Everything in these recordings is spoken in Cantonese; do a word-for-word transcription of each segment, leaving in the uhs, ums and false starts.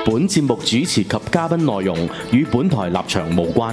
本節目主持及嘉賓內容與本台立場無關。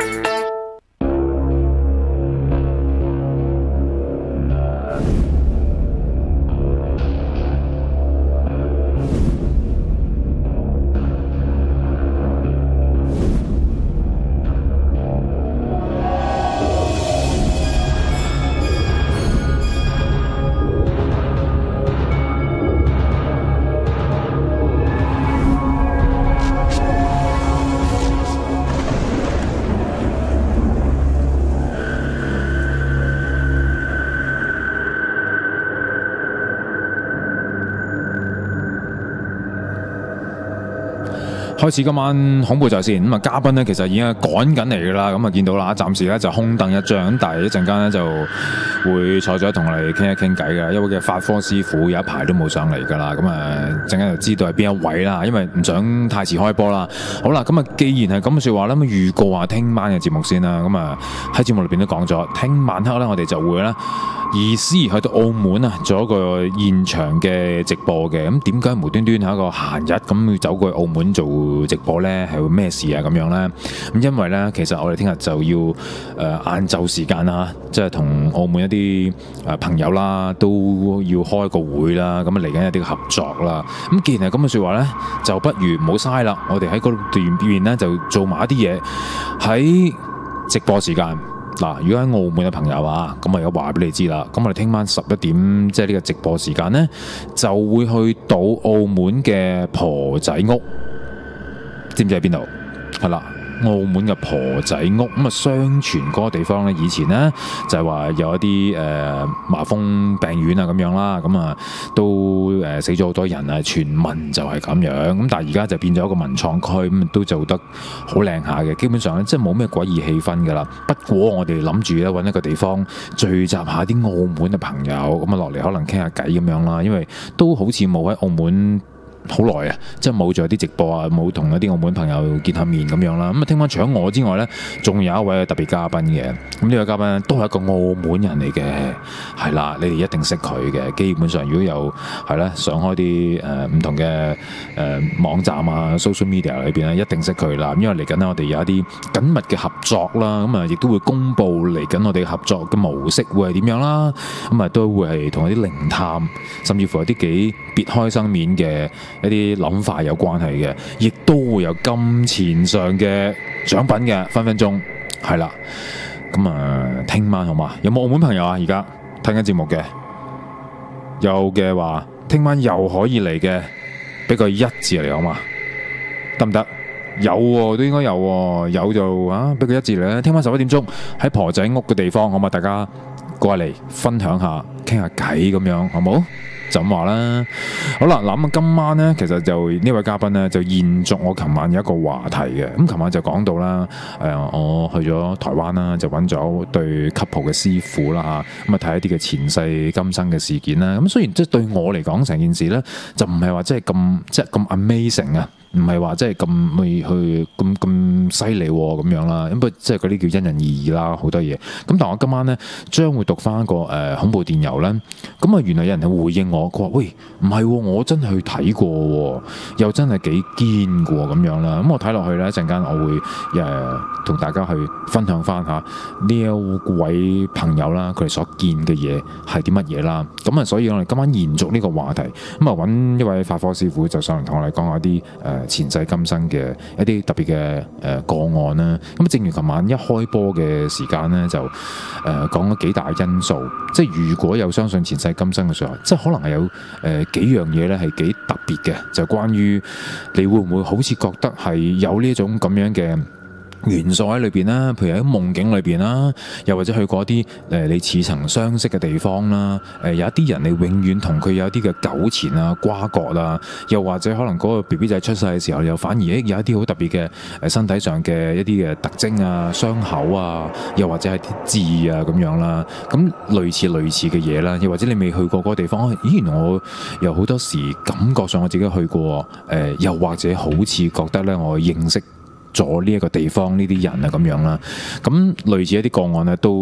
開始今晚恐怖在線咁啊！嘉賓咧其實已經趕緊嚟㗎啦，咁啊見到啦，暫時咧就空凳一張，咁但係一陣間咧就會坐咗同我哋傾一傾偈㗎。一位嘅法科師傅有一排都冇上嚟㗎啦，咁啊陣間就知道係邊一位啦，因為唔想太遲開波啦。好啦，咁啊既然係咁嘅説話咧，咁預告下聽晚嘅節目先啦。咁啊喺節目裏邊都講咗，聽晚黑咧我哋就會咧移師去到澳門啊，做一個現場嘅直播嘅。咁點解無端端喺一個閒日咁要走過去澳門做直播呢？係會咩事啊？咁樣呢？咁因為呢，其實我哋聽日就要誒晏晝時間啦，即係同澳門一啲誒朋友啦，都要開個會啦。咁啊嚟緊一啲合作啦。咁既然係咁嘅説話呢，就不如唔好嘥啦。我哋喺嗰段邊呢，就做埋一啲嘢喺直播時間。嗱，如果喺澳門嘅朋友啊，咁啊有話俾你知啦。咁我哋聽晚十一點，即係呢個直播時間呢，就會去到澳門嘅婆仔屋，知唔知喺邊度？係啦，澳門嘅婆仔屋。咁啊，相傳嗰個地方呢，以前呢，就係話有一啲誒、呃、麻風病院啊咁樣啦，咁啊都誒、呃、死咗好多人啊，傳聞就係咁樣。咁但係而家就變咗一個文創區，咁都做得好靚下嘅。基本上咧，即係冇咩詭異氣氛㗎啦。不過我哋諗住咧揾一個地方聚集下啲澳門嘅朋友，咁啊落嚟可能傾下偈咁樣啦。因為都好似冇喺澳門好耐啊，即係冇做啲直播啊，冇同一啲澳門朋友見下面咁樣啦。咁啊，聽晚除咗我之外呢，仲有一位特別嘉賓嘅。咁呢位嘉賓都係一個澳門人嚟嘅，係啦，你哋一定識佢嘅。基本上如果有係咧上開啲誒唔同嘅誒、呃、網站啊 social media 裏邊咧，一定識佢啦。因為嚟緊咧，我哋有一啲緊密嘅合作啦，咁啊亦都會公佈嚟緊我哋合作嘅模式會係點樣啦。咁啊都會係同一啲靈探，甚至乎有啲幾別開生面嘅一啲諗法有關係嘅，亦都會有金錢上嘅獎品嘅，分分鐘係啦。咁啊，聽晚好嘛？有冇澳門朋友啊？而家聽緊節目嘅，有嘅話，聽晚又可以嚟嘅，俾個一字嚟好嘛？得唔得？有喎、啊，都應該有喎、啊，有就啊，俾個一字嚟啦。聽晚十一點鐘喺婆仔屋嘅地方，好嘛？大家過嚟分享下，傾下偈咁樣，好冇？就咁話啦，好啦，嗱咁今晚咧，其實就呢位嘉賓咧，就延續我琴晚有一個話題嘅。咁琴晚就講到啦，誒、呃，我去咗台灣啦，就揾咗對 couple 嘅師傅啦嚇，咁啊睇一啲嘅前世今生嘅事件啦。咁雖然即係對我嚟講，成件事咧就唔係話即係咁即係咁 amazing 啊，唔係話即係咁去去咁咁犀利咁樣啦。咁不過即係嗰啲叫因人而異啦，好多嘢。咁但係我今晚咧將會讀翻一個誒、呃、恐怖電郵咧，咁啊原來有人係回應我。佢話：喂，唔係喎，我真係去睇過喎，又真係幾堅嘅喎，咁樣啦。咁我睇落去咧，一陣間我會誒同大家去分享翻下呢一位朋友啦，佢哋所見嘅嘢係啲乜嘢啦。咁啊，所以我哋今晚延續呢個話題，咁啊揾一位法科師傅就上嚟同我哋講下啲誒前世今生嘅一啲特別嘅誒個案啦。咁正如琴晚一開波嘅時間咧，就誒講咗幾大因素，即係如果有相信前世今生嘅時候，即係可能係有誒、呃、幾樣嘢咧係幾特別嘅，就關於你會唔會好似覺得係有呢種咁樣嘅元素喺裏邊啦，譬如喺夢境裏邊啦，又或者去過啲誒你似曾相識嘅地方啦，誒、呃、有一啲人你永遠同佢有一啲嘅糾纏啊、瓜葛啊，又或者可能嗰個 B B 仔出世嘅時候，又反而誒有一啲好特別嘅誒身體上嘅一啲嘅特徵啊、傷口啊，又或者係啲痣啊咁樣啦，咁類似類似嘅嘢啦，又或者你未去過嗰個地方，咦原來我又好多時感覺上我自己去過，誒、呃、又或者好似覺得咧我認識咗呢一個地方呢啲人啊咁樣啦，咁類似一啲個案咧都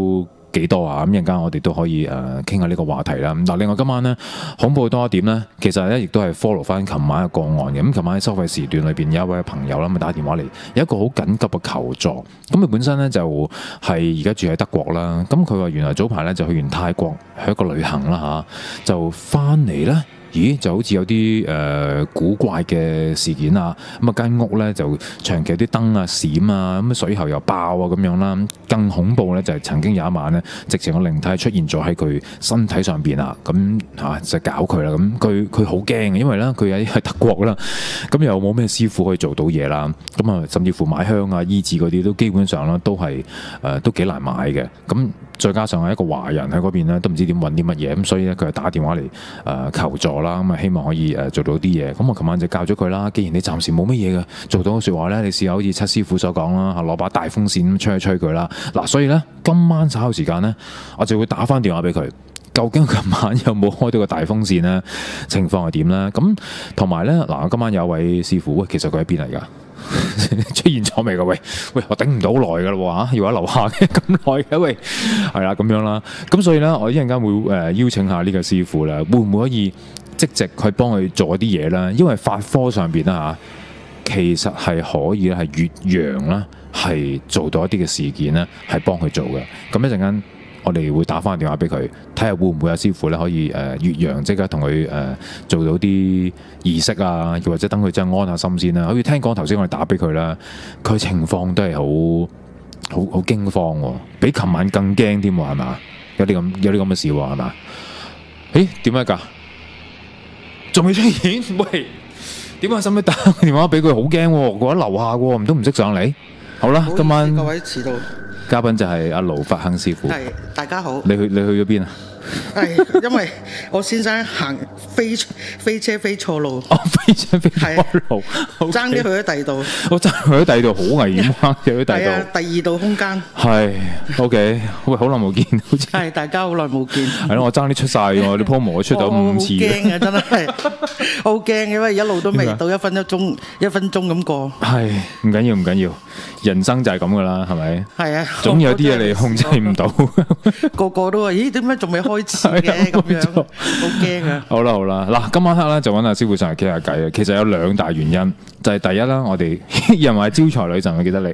幾多啊？咁陣間我哋都可以誒傾下呢個話題啦。嗱，另外今晚咧恐怖多一點咧，其實咧亦都係 follow 翻琴晚嘅個案嘅。咁琴晚喺收費時段裏邊有一位朋友啦，咁打電話嚟，有一個好緊急嘅求助。咁佢本身咧就係而家住喺德國啦。咁佢話原來早排咧就去完泰國去一個旅行啦嚇，就翻嚟咧。咦，就好似有啲誒、呃、古怪嘅事件啊！咁啊間屋咧就長期有啲燈啊閃啊，咁水喉又爆啊咁樣啦。更恐怖咧就係、是、曾經有一晚咧，直情個靈體出現咗喺佢身體上邊啊！咁嚇就搞佢啦。咁佢佢好驚嘅，因為咧佢喺喺德國啦，咁又冇咩師傅可以做到嘢啦。咁啊，甚至乎買香啊、醫治嗰啲都基本上咧都係誒、呃、都幾難買嘅。咁再加上係一個華人喺嗰邊咧，都唔知點揾啲乜嘢，咁所以咧佢就打電話嚟誒、呃、求助啦，咁啊希望可以誒做到啲嘢。咁我琴晚就教咗佢啦，既然你暫時冇乜嘢嘅做到嘅説話咧，你試下好似七師傅所講啦，攞把大風扇咁吹一吹佢啦。嗱，所以咧今晚稍後時間咧，我就會打翻電話俾佢，究竟琴晚有冇開到個大風扇咧？情況係點咧？咁同埋咧嗱，今晚有位師傅，喂，其實佢喺邊嚟㗎？出現咗未㗎？喂喂，我頂唔到耐㗎啦喎，要喺樓下嘅咁耐嘅，喂，係啦咁樣啦。咁所以咧，我一陣間會誒、呃、邀請下呢個師傅啦，會唔會可以即席去幫佢做啲嘢咧？因為法科上邊啦嚇，其實係可以咧係越洋啦，係做到一啲嘅事件咧，係幫佢做嘅。咁一陣間我哋會打翻電話俾佢，睇下會唔會有師傅咧可以誒越洋即刻同佢誒做到啲儀式啊，又或者等佢真係安下心先啦。好似聽講頭先我哋打俾佢啦，佢情況都係好好好驚慌喎，比琴晚更驚添喎，係嘛？有啲咁有啲咁嘅事喎，係嘛？誒點解㗎？仲未出現？喂，點解使唔使打個電話俾佢？好驚喎，佢喺樓下喎，唔通唔識上嚟？好啦，今晚各位遲到。 嘉賓就係阿盧法亨師傅。 係，大家好。 你去你去咗邊啊？ 係，因為我先生行飛飛車飛錯路。 哦，飛車飛錯路， 爭啲去咗第二度。 我爭去咗第二度，好危險啊！去咗第二度。係啊， 第二度空間。係 ，OK。喂，好耐冇見，好似係大家好耐冇見。係咯，我爭啲出晒喎，你鋪模出到五次。 好驚啊！真係好驚，因為一路都未到一分一鐘，一分鐘咁過。 係，唔緊要唔緊要，人生就係咁噶啦，係咪？ 係啊。 總有啲嘢你控制唔到。 個個都話：咦，點解仲未開始嘅？咁樣好驚啊！ 好啦好啦，嗱，今晚黑咧就揾阿師傅上嚟傾下偈啊。其實有兩大原因，就係第一啦，我哋人話招財女神，我記得你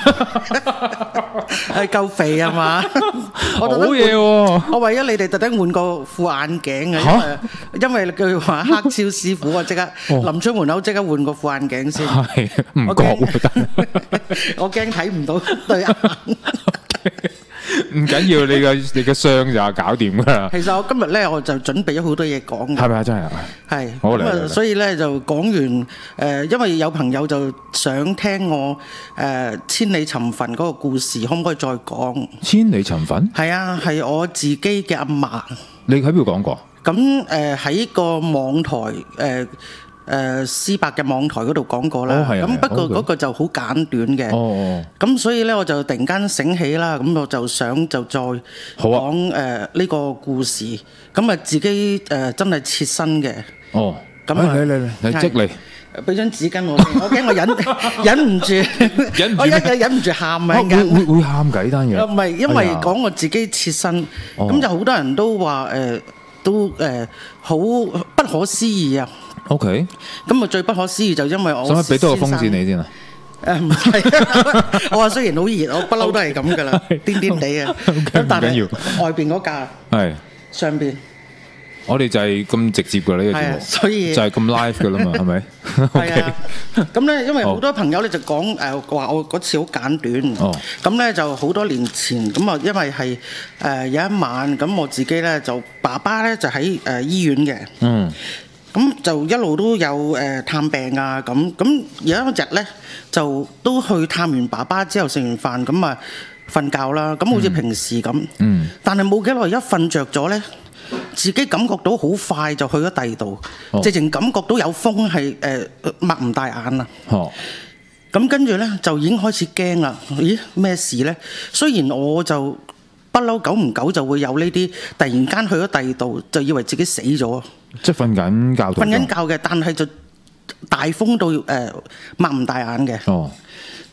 係夠肥係嘛？ 好嘢喎！ 我為咗你哋特登換個副眼鏡啊，因為佢話黑超師傅，我即刻臨出門口即刻換個副眼鏡先。 係唔覺喎， 我驚睇唔到對眼。 唔緊要，你嘅你嘅傷就搞掂噶啦。 其實我今日咧我就準備咗好多嘢講嘅。 係咪啊？真係啊！ 係。 好嚟。 咁啊，所以咧就講完誒，因為有朋友就想聽我誒千里尋墳嗰個故事，可唔可以再講？ 千里尋墳？ 係啊，係我自己嘅阿嫲。 你喺邊度講過？ 咁誒喺個網台誒。誒思伯嘅網台嗰度講過啦，咁、哦、不過嗰個就好簡短嘅，咁、哦哦、所以咧我就突然間醒起啦，咁我就想就再講誒呢個故事，咁啊自己誒、呃、真係切身嘅。哦，咁嚟嚟嚟，你即嚟， 俾張紙巾我，我驚我忍忍唔住，忍唔住，我一日忍唔住喊啊！ 會會會喊㗎呢單嘢？ 唔係，因為講我自己切身，咁、哦、就好多人都話誒、呃、都誒好、呃、不可思議啊！ O K， 咁啊最不可思議就因為我使唔使俾多個風扇你先啊？ 誒唔係，我話雖然好熱，我不嬲都係咁噶啦，癲癲地啊！咁但係外邊嗰架係上邊， 我哋就係咁直接噶呢個節目， 所以就係咁 live 噶啦嘛，係咪？ 係啊，咁咧因為好多朋友咧就講誒話我嗰次好簡短，咁咧就好多年前咁啊，因為係誒有一晚咁我自己咧就爸爸咧就喺誒醫院嘅，嗯。咁就一路都有誒探病啊，咁咁有一日咧就都去探完爸爸之後食完飯咁啊瞓覺啦，咁好似平時咁，嗯、但係冇幾耐一瞓着咗咧，自己感覺到好快就去咗第二度，哦、直情感覺到有風係誒擘唔大眼啊，咁、哦、跟住咧就已經開始驚啦，咦咩事咧？雖然我就不嬲久唔久就會有呢啲突然間去咗第二度，就以為自己死咗。 即係瞓緊覺， 瞓緊覺嘅，但係就大風到誒擘唔大眼嘅。哦，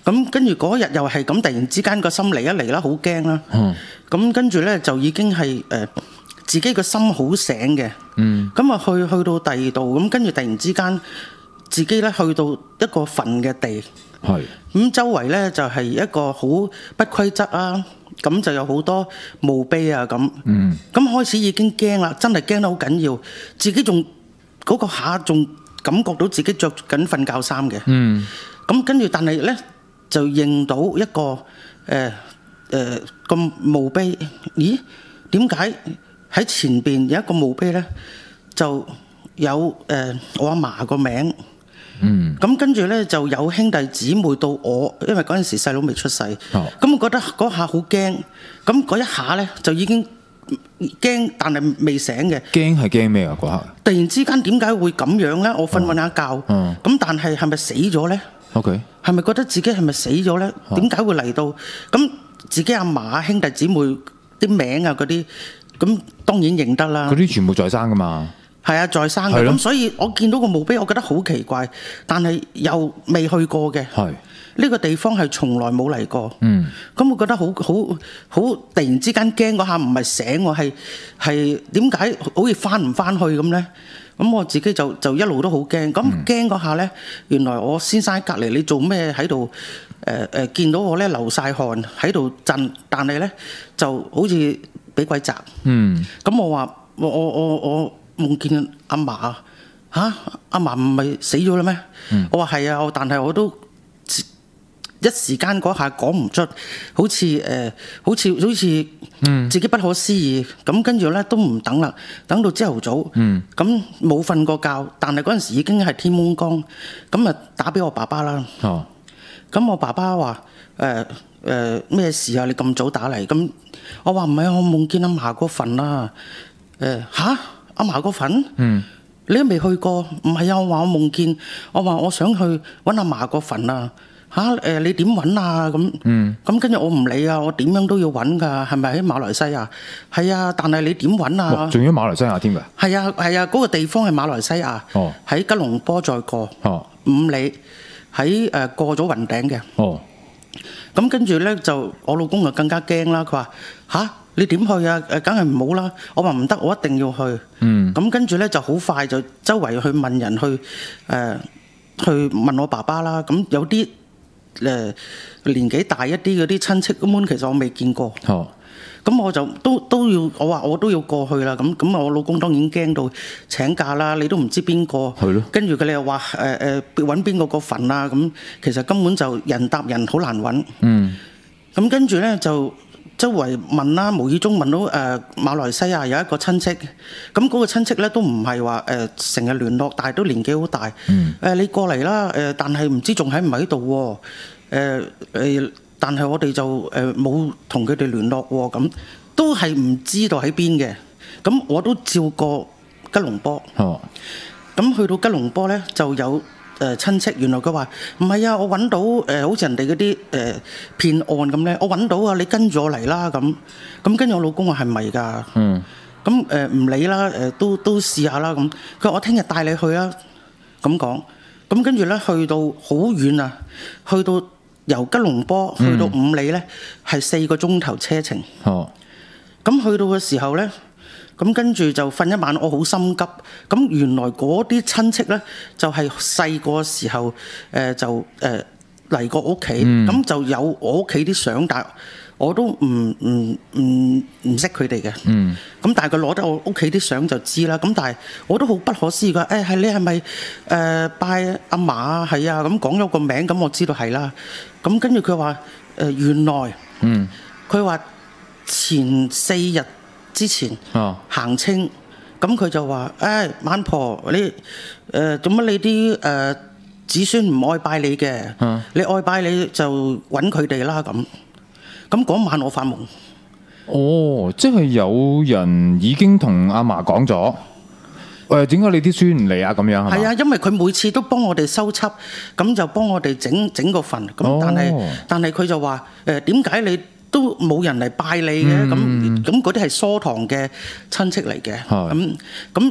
咁跟住嗰日又係咁，突然之間個心嚟一嚟啦，好驚啦。咁、嗯、跟住咧就已經係誒、呃、自己個心好醒嘅。咁啊、嗯、去去到第二度，咁跟住突然之間自己咧去到一個墳嘅地。係咁、嗯、周圍咧就係、是、一個好不規則啊，咁就有好多墓碑啊咁。嗯。咁開始已經驚啦，真係驚得好緊要，自己仲嗰、那個下仲感覺到自己着緊瞓覺衫嘅。嗯。咁跟住，但係咧就認到一個誒誒個墓碑。咦？點解喺前邊有一個墓碑咧？就有誒、呃、我阿嫲個名。嗯。咁跟住咧就有兄弟姊妹到我，因為嗰陣時細佬未出世。哦。咁我覺得嗰下好驚。咁嗰一下咧就已經驚，但係未醒嘅。驚係驚咩啊？嗰刻。突然之間點解會咁樣咧？我瞓瞓下覺。嗯。咁但係係咪死咗咧？OK。係咪覺得自己係咪死咗咧？點解會嚟到？咁自己阿嫲兄弟姊妹啲名啊嗰啲，咁當然認得啦。嗰啲全部在生噶嘛。係啊，在生嘅。咁所以我見到個墓碑，我覺得好奇怪，但係又未去過嘅。係。呢個地方係從來冇嚟過。嗯。咁我覺得好好好，突然之間驚嗰下，唔係醒我係係點解好似翻唔翻去咁咧？咁我自己就就一路都好驚。咁驚嗰下咧，原來我先生喺隔離，你做咩喺度？誒誒，見到我咧流晒汗喺度震，但係咧就好似俾鬼襲。嗯。咁我話我我我我夢見阿嫲嚇，阿嫲唔係死咗啦咩？嗯。我話係啊，但係我都一時間嗰下講唔出，好似誒，好似好似自己不可思議。咁跟住咧都唔等啦，等到朝頭早。嗯。咁冇瞓過覺，但係嗰陣時已經係天蒙光，咁啊打俾我爸爸啦。哦。咁我爸爸話誒誒咩事啊？你咁早打嚟？咁我話唔係啊，我夢見阿嫲個墳啊。誒嚇，阿嫲個墳？嗯。你都未去過？唔係啊，我話我夢見，我話我想去揾阿嫲個墳啊。嚇誒，你點揾啊？咁嗯，咁跟住我唔理啊，我點樣都要揾㗎，係咪喺馬來西亞？係啊，但係你點揾啊？仲要馬來西亞添㗎？係啊係啊，嗰個地方係馬來西亞，喺吉隆坡再過五里，喺誒過咗雲頂嘅。哦，咁跟住咧就我老公就更加驚啦，佢話吓，你點去啊？誒，梗係唔好啦。我話唔得，我一定要去。嗯，咁跟住咧就好快就周圍去問人去誒去問我爸爸啦。咁有啲誒年紀大一啲嗰啲親戚，根本其實我未見過。哦，咁我就都都要，我話我都要過去啦。咁咁我老公當然驚到請假啦。你都唔知邊個，係咯。跟住佢哋又話誒誒揾邊個個墳啊。咁其實根本就人搭人好難揾。嗯。咁跟住咧就周圍問啦，無意中問到誒、呃、馬來西亞有一個親戚。咁嗰個親戚咧都唔係話誒成日聯絡，但係都年紀好大。嗯。誒、呃、你過嚟啦。誒、呃、但係唔知仲喺唔喺度喎？誒、呃、誒。呃但係我哋就誒冇同佢哋聯絡喎，咁都係唔知道喺邊嘅。咁我都照過吉隆坡。哦。咁去到吉隆坡咧，就有誒親戚，原來佢話唔係啊，我揾到誒，好似人哋嗰啲誒騙案咁咧，我揾到啊，你跟住我嚟啦咁。咁跟住我老公話係咪㗎？嗯。咁誒唔理啦，誒都都試下啦咁。佢話我聽日帶你去啊，咁講。咁跟住咧去到好遠啊，去到。由吉隆坡去到五里咧，係四個鐘頭車程。哦，咁去到嘅時候咧，咁跟住就瞓一晚，我好心急。咁原來嗰啲親戚咧，就係細個時候誒就誒嚟過屋企，咁就有我屋企啲相，但係我都唔唔唔唔識佢哋嘅。嗯，咁但係佢攞得我屋企啲相就知啦。咁但係我都好不可思議㗎。誒係你係咪誒拜阿嫲啊？係啊，咁講咗個名，咁我知道係啦。咁跟住佢話誒原來，嗯，佢話前四日之前行清，咁佢就話誒晚婆你誒做乜你啲誒子孫唔愛拜你嘅，你愛拜你就揾佢哋啦咁。咁嗰晚我發夢。哦，即係有人已經同阿嫲講咗。誒點解你啲孫唔嚟啊？咁樣係嘛？係啊，因為佢每次都幫我哋收葺，咁就幫我哋整整個墳。咁但係、哦、但係佢就話誒點解你都冇人嚟拜你嘅？咁咁嗰啲係疏堂嘅親戚嚟嘅。咁咁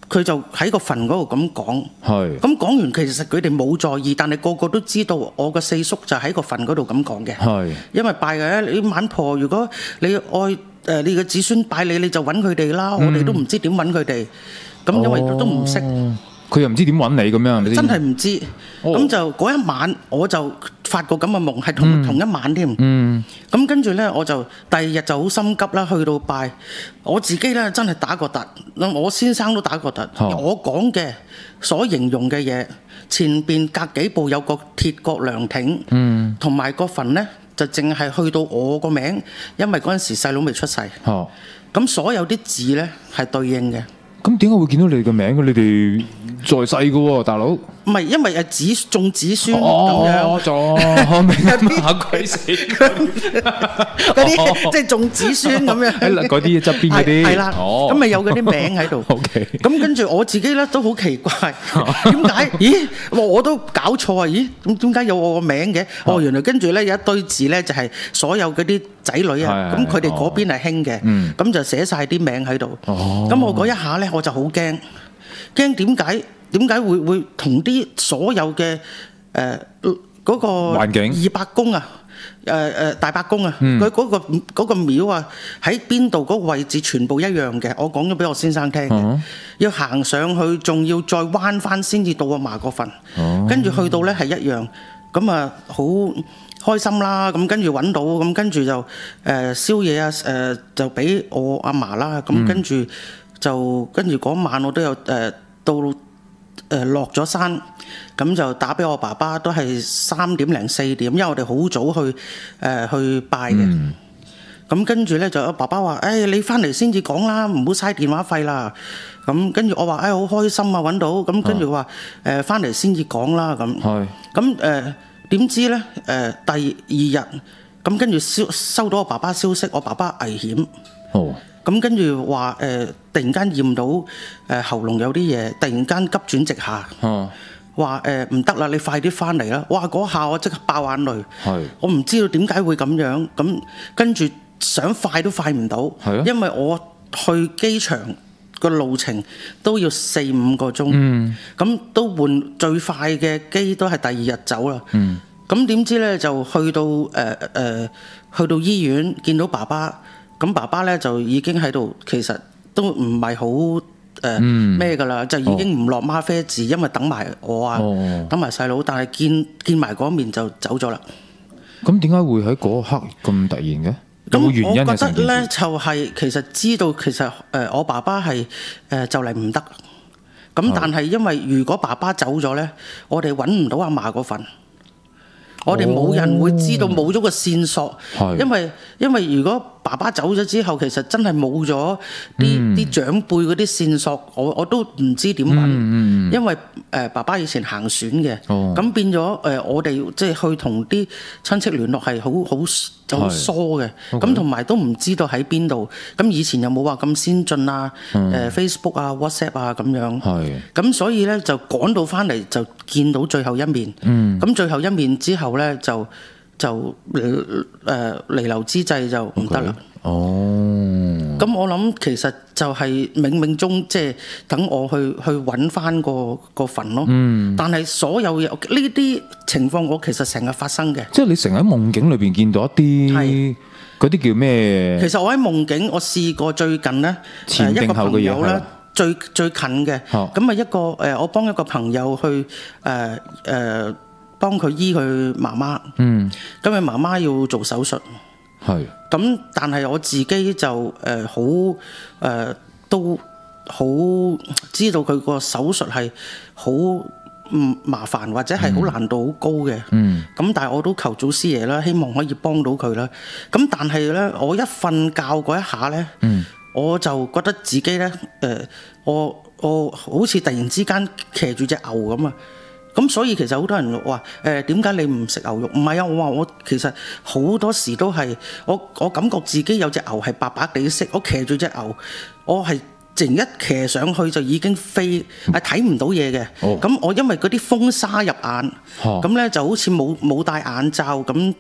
佢就喺個墳嗰度咁講。 係。 咁講完，其實佢哋冇在意，但係個個都知道我個四叔就喺個墳嗰度咁講嘅。 係。 因為拜嘅，你晚婆如果你愛誒你嘅子孫拜你，你就揾佢哋啦。我哋都唔知點揾佢哋，咁因為都唔識。 佢又唔知點揾你咁樣，係咪先？ 真係唔知。咁就嗰一晚，我就發過咁嘅夢，係同同一晚添。 嗯。 咁跟住咧，我就第二日就好心急啦，去到拜。我自己咧真係打個突，我先生都打個突。我講嘅所形容嘅嘢，前邊隔幾步有個鐵角涼亭，嗯，同埋個墳咧就淨係去到我個名，因為嗰陣時細佬未出世。哦。咁所有啲字咧係對應嘅。 咁點解會見到你嘅名嘅？你哋在世嘅喎，大佬。唔係，因為係子眾子孫咁樣。 哦，咗，明白嚇鬼死！ 嗰啲即係眾子孫咁樣。 嗰啲側邊嗰啲。係啦。哦。咁咪有嗰啲名喺度。 OK。 咁跟住我自己咧都好奇怪，點解？咦，我都搞錯啊！咦，咁點解有我個名嘅？哦，原來跟住咧有一堆字咧就係所有嗰啲仔女啊，咁佢哋嗰邊係興嘅，咁就寫曬啲名喺度。哦。咁我嗰一下咧我就好驚，驚點解？點解會會同啲所有嘅誒嗰個環境二伯公啊，誒誒大伯公啊，佢嗰個嗰個廟啊喺邊度嗰個位置全部一樣嘅？我講咗俾我先生聽嘅，要行上去，仲要再彎翻先至到阿嫲個墳，跟住去到咧係一樣，咁啊好開心啦！咁跟住揾到，咁跟住就誒宵夜啊誒就俾我阿嫲啦，咁跟住就跟住嗰晚我都有誒到。誒落咗山，咁就打俾我爸爸，都係三點零四點，因為我哋好早去誒、呃、去拜嘅。咁、嗯、跟住咧就我爸爸話：誒、哎、你翻嚟先至講啦，唔好嘥電話費啦。咁跟住我話：誒、哎、好開心啊，揾到。咁跟住話誒翻嚟先至講啦。咁咁誒點知咧誒、呃、第二日咁跟住收收到我爸爸消息，我爸爸危險。哦。咁跟住話誒，突然間驗到誒、呃、喉嚨有啲嘢，突然間急轉直下，話誒唔得啦，你快啲翻嚟啦！哇！嗰下我即刻爆眼淚，我唔知道點解會咁樣，咁跟住想快都快唔到，因為我去機場個路程都要四五個鐘，咁、嗯、都換最快嘅機都係第二日走啦。咁、嗯、點知咧就去到誒誒、呃呃、去到醫院見到爸爸。咁爸爸咧就已經喺度，其實都唔係好誒咩㗎啦，就已經唔落嗎啡字，因為等埋我啊，哦、等埋細佬，但係見見埋嗰面就走咗啦。 咁點解會喺嗰刻咁突然嘅？有冇原因嘅？ 我覺得咧就係、是、其實知道其實誒我爸爸係誒就嚟唔得，咁但係因為如果爸爸走咗咧，我哋揾唔到阿嫲嗰份。我哋冇人會知道冇咗個線索，哦、因為因為如果爸爸走咗之後，其實真係冇咗啲啲長輩嗰啲線索，我我都唔知點揾，嗯嗯、因為誒、呃、爸爸以前行船嘅，咁、哦、變咗誒、呃、我哋即係去同啲親戚聯絡係好好好疏嘅，咁同埋都唔知道喺邊度，咁以前又冇話咁先進啊，誒、嗯呃、Facebook 啊 WhatsApp 啊咁樣，咁所以咧就趕到翻嚟就見到最後一面，咁、嗯、最後一面之後咧就就誒彌留之際就唔得啦。哦，咁我諗其實就係冥冥中即係等我去去揾翻個個墳咯。嗯，但係所有嘢呢啲情況我其實成日發生嘅。即係你成日喺夢境裏邊見到一啲嗰啲叫咩？其實我喺夢境我試過最近咧，前定後嘅嘢，一個朋友咧最最近嘅，咁啊一個誒我幫一個朋友去誒誒。呃呃幫佢醫佢媽媽，嗯，咁佢媽媽要做手術，係，咁但係我自己就誒好誒都好知道佢個手術係好唔麻煩或者係好難度好高嘅，嗯，咁但係我都求祖師爺啦，希望可以幫到佢啦。咁但係咧，我一瞓覺嗰一下咧，嗯，我就覺得自己咧誒、呃，我我好似突然之間騎住隻牛咁啊！咁所以其實好多人話誒點解你唔食牛肉？唔係啊，我話我其實好多時都係我我感覺自己有隻牛係白白地色，我騎住隻牛，我係突然一騎上去就已經飛，係睇唔到嘢嘅。咁、哦、我因為嗰啲風沙入眼，咁咧、哦、就好似冇冇戴眼罩咁搭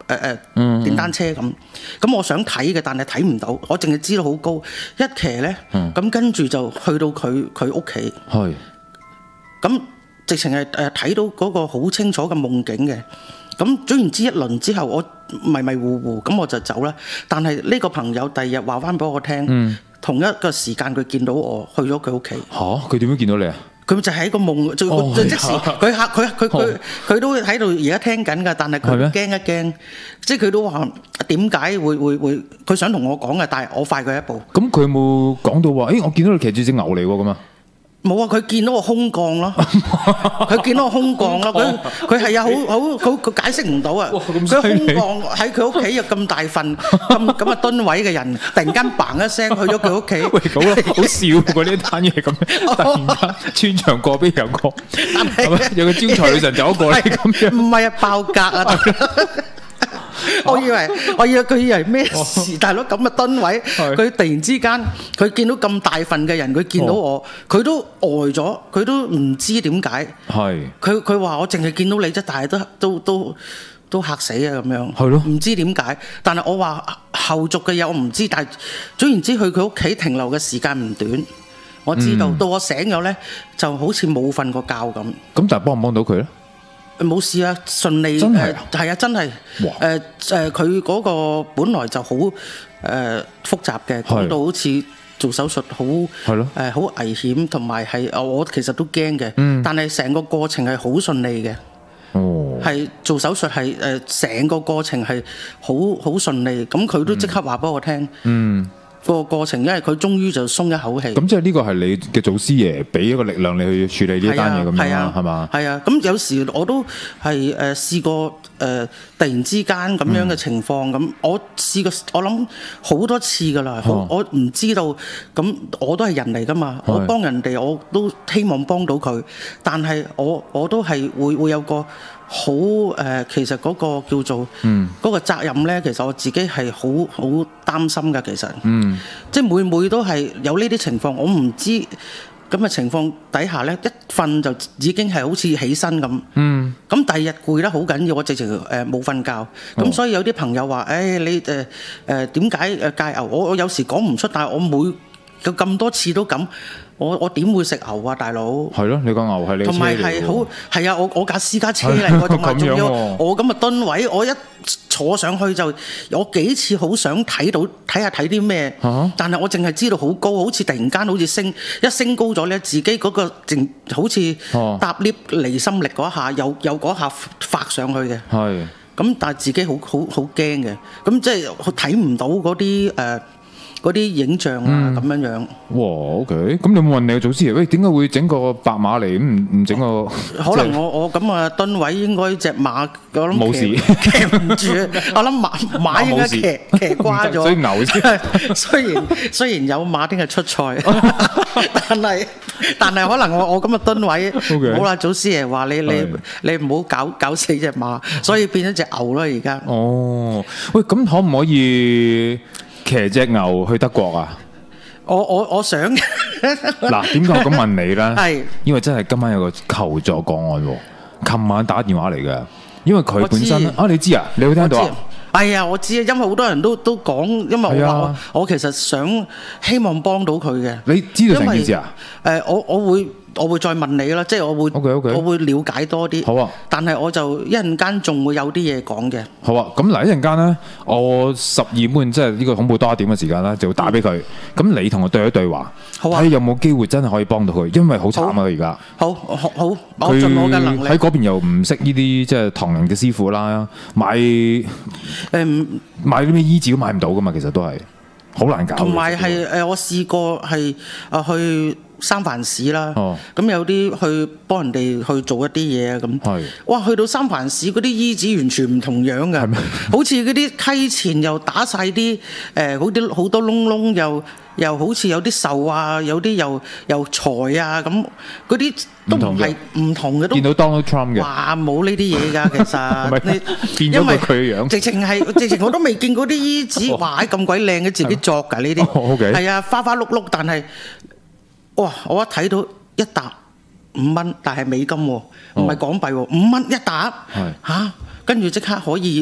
誒電單車咁，咁我想睇嘅，但係睇唔到，我淨係知道好高，一騎咧，咁跟住就去到佢佢屋企， 係， 咁直情係誒睇到嗰個好清楚嘅夢境嘅。咁總言之一輪之後，我迷迷糊糊，咁我就走啦。但係呢個朋友第二日話翻俾我聽，嗯、同一個時間佢見到我去咗佢屋企。嚇！佢點樣見到你啊？佢就喺個夢，就、哦、就即時佢嚇佢佢佢佢都喺度而家聽緊㗎，但係佢驚一驚，即係佢都話點解會會會，佢想同我講嘅，但係我快佢一步。咁佢有冇講到話？誒、欸，我見到你騎住隻牛嚟喎咁啊！冇啊！佢見到我空降咯，佢見到我空降咯，佢佢係啊，好好佢佢解釋唔到啊！佢空降喺佢屋企有咁大份咁咁嘅噸位嘅人，突然間嘭一聲去咗佢屋企。喂，好啦，好笑喎！呢單嘢咁樣，突然間穿牆過邊有個，有個招財女神走過嚟咁樣。唔係啊，爆格啊！我以為我以為佢以為咩事，大佬咁嘅噸位，佢突然之間佢見到咁大份嘅人，佢見到我，佢都呆咗，佢都唔知點解。係佢佢話我淨係見到你啫，但係都都都都嚇死啊咁樣。係咯，唔知點解。但係我話後續嘅嘢我唔知，但係總言之去佢屋企停留嘅時間唔短。我知道、嗯、到我醒咗咧，就好似冇瞓過覺咁。咁但係幫唔幫到佢咧？冇事啊，順利。真係係啊，真係。誒誒，佢嗰個本來就好誒複雜嘅，講到好似做手術好誒好危險，同埋係我其實都驚嘅。嗯。但係成個過程係好順利嘅。哦。係做手術係誒成個過程係好好順利，咁佢都即刻話俾我聽。嗯。個過程，因為佢終於就鬆一口氣。咁即係呢個係你嘅祖師爺俾一個力量你去處理呢單嘢咁樣啦，係嘛？係啊，咁有時我都係誒試過誒、呃、突然之間咁樣嘅情況，咁、嗯、我試過我諗好多次㗎啦，哦、我唔知道，咁我都係人嚟㗎嘛，我幫人哋我都希望幫到佢，但係我我都係會會有個好誒、呃，其實嗰個叫做嗰、嗯、個責任咧，其實我自己係好好擔心㗎，其實，嗯、即係每每都係有呢啲情況，我唔知咁嘅情況底下咧，一瞓就已經係好似起身咁，咁、嗯、第二日攰得好緊要，我直情誒冇瞓覺，咁、哦、所以有啲朋友話，誒、哎、你誒誒點解誒戒牛？我我有時講唔出，但係我每有咁多次都咁。我我點會食牛啊，大佬？係咯，你個牛係你車嚟喎。同埋係好係啊！我我架私家車嚟喎，同埋仲要我咁嘅噸位，我一坐上去就我幾次好想睇到睇下睇啲咩，但係我淨係知道好高，好似突然間好似升一升高咗咧，自己嗰個淨好似搭 lift 離心力嗰下，有有嗰下發上去嘅。係。咁但係自己好好好驚嘅，咁即係睇唔到嗰啲誒。嗰啲影像啊咁樣樣。哇 ，OK，咁你有冇問你個祖師爺？喂，點解會整個白馬嚟？咁唔唔整個？可能我我咁啊，噸位應該隻馬我諗冇事，騎唔住。我諗馬馬應該騎騎瓜咗。所以牛先。雖然雖然有馬聽日出賽，但係但係可能我我咁嘅噸位，好啦，祖師爺話你你你唔好搞搞死隻馬，所以變咗隻牛啦而家。哦，喂，咁可唔可以？騎隻牛去德國啊！我我我想嗱，點解我咁問你咧？係因為真係今晚有個求助個案喎，琴晚打電話嚟嘅，因為佢本身啊，你知啊，你會聽到啊？係啊，我知啊，因為好多人都都講，因為我話我，我其實想希望幫到佢嘅。你知道成件事啊？誒、呃，我我會。我會再問你啦，即係我會，okay, okay. 我會了解多啲。好啊，但係我就一陣間仲會有啲嘢講嘅。好啊，咁嗱一陣間咧，我十二半即係呢個恐怖多一點嘅時間啦，就會打俾佢。咁、嗯、你同我對一對話，好啊，睇有冇機會真係可以幫到佢，因為好慘啊佢而家。好，好，好，我盡我嘅能力。喺嗰邊又唔識呢啲即係唐人嘅師傅啦，買誒、嗯、買啲咩醫治都買唔到噶嘛，其實都係好難搞。同埋係誒，我試過係啊去。三藩市啦，咁、哦、有啲去幫人哋去做一啲嘢啊咁，哇！去到三藩市嗰啲衣紙完全唔同樣嘅，好似嗰啲溪錢又打晒啲誒，好啲好多窿窿，又又好似有啲壽啊，有啲又又財啊咁，嗰啲都唔係唔同嘅。都見到 Donald Trump 嘅，哇！冇呢啲嘢㗎，其實你變咗佢嘅樣，直情係直情我都未見過啲衣紙，哇！咁鬼靚嘅自己作㗎呢啲，係啊，花花碌碌，但係。哇！我一睇到一沓五蚊，但係美金喎，唔係港幣喎，五蚊一沓嚇，跟住即刻可以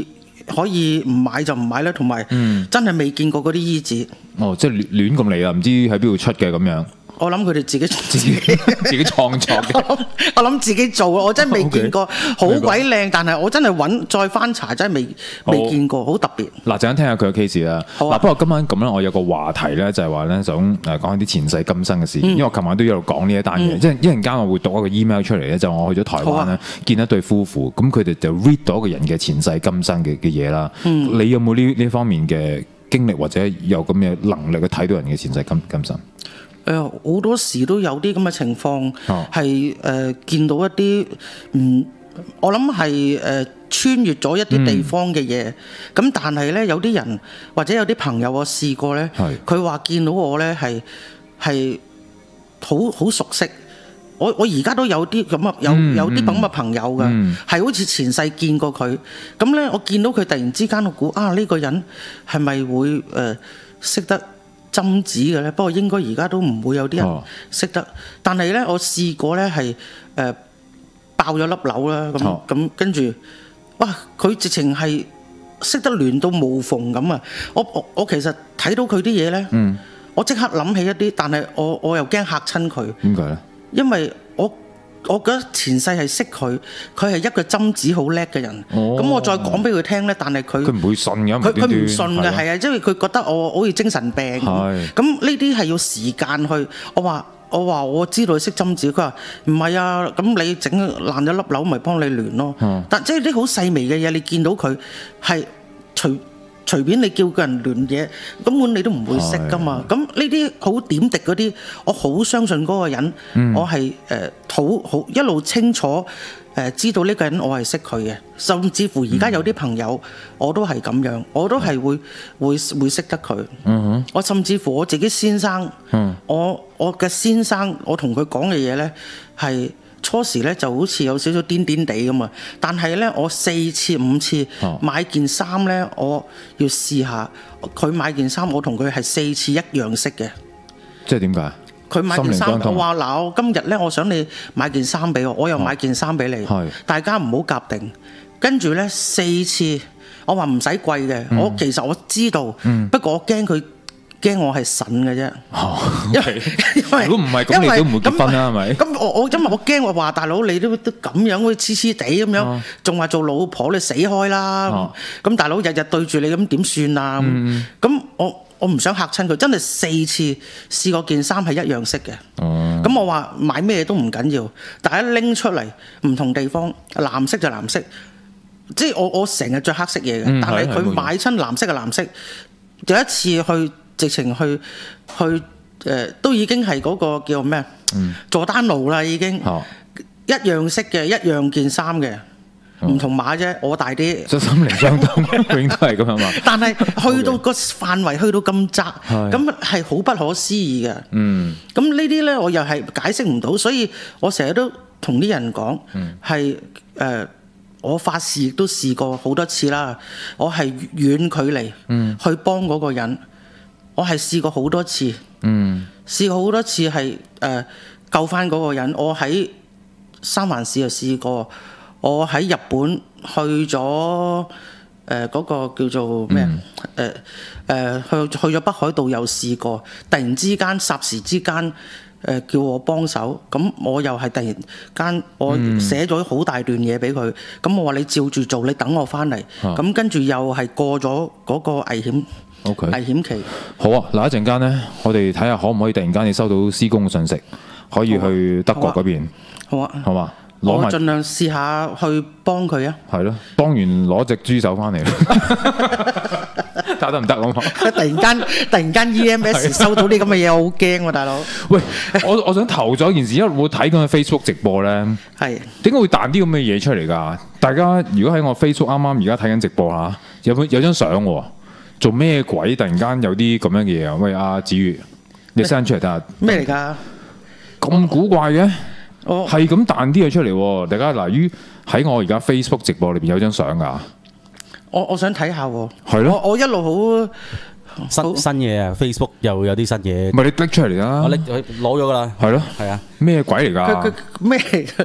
可以唔買就唔買啦，同埋真係未見過嗰啲衣紙。 哦，即係亂亂咁嚟啊！唔知喺邊度出嘅咁樣。 我諗佢哋自己自己自己創作嘅。 我諗自己做，我真係未見過，好鬼靚，但係我真係揾再翻查，真係未未見過，好特別。 嗱，陣間聽下佢嘅 case 啦。嗱，不過今晚咁樣，我有個話題咧，就係話咧，想誒講下啲前世今生嘅事。因為我琴晚都一路講呢一單嘢，即係一陣間我會讀一個 email 出嚟咧，就我去咗台灣咧，見一對夫婦，咁佢哋就 read 到一個人嘅前世今生嘅嘅嘢啦。你有冇呢呢方面嘅經歷或者有咁嘅能力去睇到人嘅前世今今生？ 誒好、呃、多時都有啲咁嘅情況，係誒、呃、見到一啲唔，我諗係誒穿越咗一啲地方嘅嘢。咁、嗯、但係咧，有啲人或者有啲朋友我試過咧，佢話見到我咧係係好好熟悉。我我而家都有啲咁啊，有有啲咁嘅朋友㗎，係、嗯、好似前世見過佢。咁咧，我見到佢突然之間，我估啊呢、呢個人係咪會誒、呃、識得針子嘅咧？不過應該而家都唔會有啲人識得。哦、但係咧，我試過咧係誒爆咗粒瘤啦，咁咁、哦、跟住，哇！佢直情係識得亂到無縫咁啊！我我我其實睇到佢啲嘢咧，嗯、我即刻諗起一啲，但係我我又驚嚇親佢。 點解咧？ 因為我我覺得前世係識佢，佢係一個針子好叻嘅人。咁、哦、我再講俾佢聽咧，但係佢佢唔會信嘅， 佢佢唔信嘅，係啊，因為佢覺得我好似精神病。咁呢啲係要時間去。我話我話我知道佢識針子，佢話唔係啊。咁你整爛咗粒瘤，咪幫你聯咯。嗯、但即係啲好細微嘅嘢，你見到佢係隨隨便你叫個人亂嘢，根本你都唔會識噶嘛。咁呢啲好點滴嗰啲，我好相信嗰個人，嗯、我係誒好好一路清楚誒、呃、知道呢個人我係識佢嘅，甚至乎而家有啲朋友、嗯、我都係咁樣，我都係會、嗯、會會識得佢。嗯、哼我甚至乎我自己先生，嗯、我我嘅先生，我同佢講嘅嘢呢係。初時咧就好似有少少癲癲地咁啊，但係咧我四次五次買件衫咧，我要試下佢買件衫，我同佢係四次一樣色嘅。即係點解？佢買件衫，我話嗱，我今日咧，我想你買件衫俾我，我又買件衫俾你，哦、大家唔好夾定。跟住咧四次，我話唔使貴嘅，嗯、我其實我知道，嗯、不過我驚佢。驚我係神嘅啫，因為因為如果唔係咁，你都唔會結婚啦，係咪？咁我我因為我驚我話大佬你都都咁樣，好似黐黐地咁樣，仲話做老婆你死開啦！咁大佬日日對住你咁點算啊？咁我我唔想嚇親佢，真係四次試過件衫係一樣色嘅。咁我話買咩都唔緊要，大家拎出嚟唔同地方，藍色就藍色，即係我我成日着黑色嘢嘅，但係佢買親藍色嘅藍色，有一次去。直情去去誒、呃，都已經係嗰個叫咩？嗯、佐丹奴啦，已經、哦、一樣色嘅，一樣件衫嘅，唔、哦、同碼啫。我大啲，即係心靈相通，永遠都係咁樣嘛。但係去到個範圍去到咁窄，咁係好不可思議嘅。嗯，咁呢啲咧，我又係解釋唔到，所以我成日都同啲人講，係誒、嗯呃，我發誓亦都試過好多次啦。我係遠距離去幫嗰個人。嗯我係試過好多次，嗯、試過好多次係誒、呃、救翻嗰個人。我喺三藩市又試過，我喺日本去咗誒嗰個叫做咩誒誒去去咗北海道又試過。突然之間霎時之間誒、呃、叫我幫手，咁我又係突然間我寫咗好大段嘢俾佢，咁我話你照住做，你等我翻嚟，咁跟住又係過咗嗰個危險。Okay. 危險期。好啊，嗱一陣間咧，我哋睇下可唔可以突然間你收到施工嘅信息，可以去德國嗰邊。好啊，好嘛，攞埋。我盡量試下去幫佢啊。係咯，幫完攞隻豬手翻嚟。睇下得唔得啊？突然間，突然間 E M S 收到啲咁嘅嘢，我好驚喎，大佬。喂，我我想投咗一件事，因為我睇緊 Facebook 直播咧。係。點解會彈啲咁嘅嘢出嚟㗎？大家如果喺我 Facebook 啱啱而家睇緊直播嚇，有有張相喎。做咩鬼？突然間有啲咁樣嘅嘢啊！喂，阿子瑜，你 send 出嚟睇下。咩嚟㗎？咁古怪嘅，係咁彈啲嘢出嚟。大家嗱，於喺我而家 Facebook 直播裏邊有張相㗎。我我想睇下喎。係咯。我我一路好新新嘢啊 ！Facebook 又有啲新嘢。唔係你拎出嚟啦。我拎攞咗㗎啦。係咯。係啊。咩鬼嚟㗎？佢佢咩嚟㗎？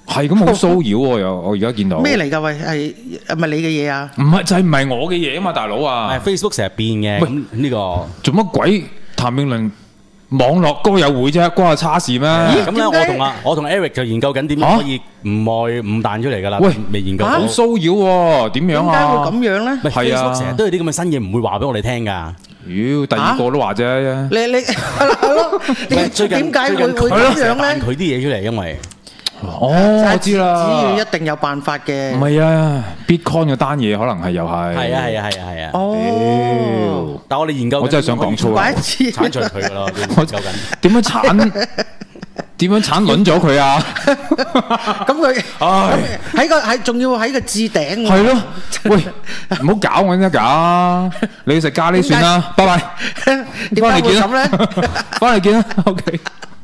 係咁好騷擾喎！又我而家見到咩嚟㗎？喂，係係咪你嘅嘢啊？ 唔係就係唔係我嘅嘢啊嘛，大佬啊！ 係 Facebook 成日變嘅， 喂咁呢個做乜鬼？譚詠麟網絡歌友會啫，關我叉事咩？ 咁咧， 點解我同啊我同 Eric 就研究緊點樣可以唔愛唔彈出嚟㗎啦。 喂未研究到。 好騷擾喎，點樣點解啊？ 會咁樣咧？ 唔係係啊 Facebook 成日都有啲咁嘅新嘢，唔會話俾我哋聽㗎。 妖，第二個都話啫。 你你係咯？點最近點解會最近會咁樣彈咧？ 佢啲嘢出嚟，因為哦，我知啦。 只要一定有辦法嘅。 唔係啊 ，Bitcoin 嗰單嘢可能係又係。 係啊係啊係啊係啊。 哦， 但我哋研究緊我真係想講粗口怪一次剷除佢㗎啦， 我研究緊。 點樣鏟？點樣鏟輪咗佢啊？ 咁佢唉喺個喺仲要喺個置頂喎。 係咯，喂，唔好搞我先得㗎。你食咖喱算啦，拜拜。 點解會咁咧？ 翻嚟見啦，OK。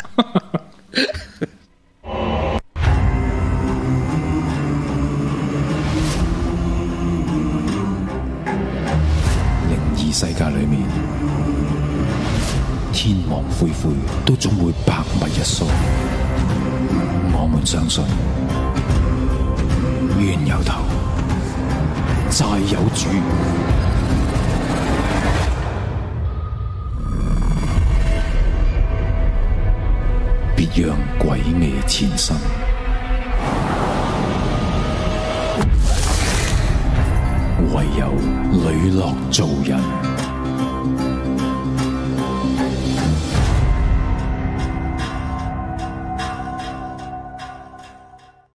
靈異世界裏面，天網恢恢，都總會百密一疏。我們相信，冤有頭，債有主。別讓鬼魅纏身，唯有磊落做人。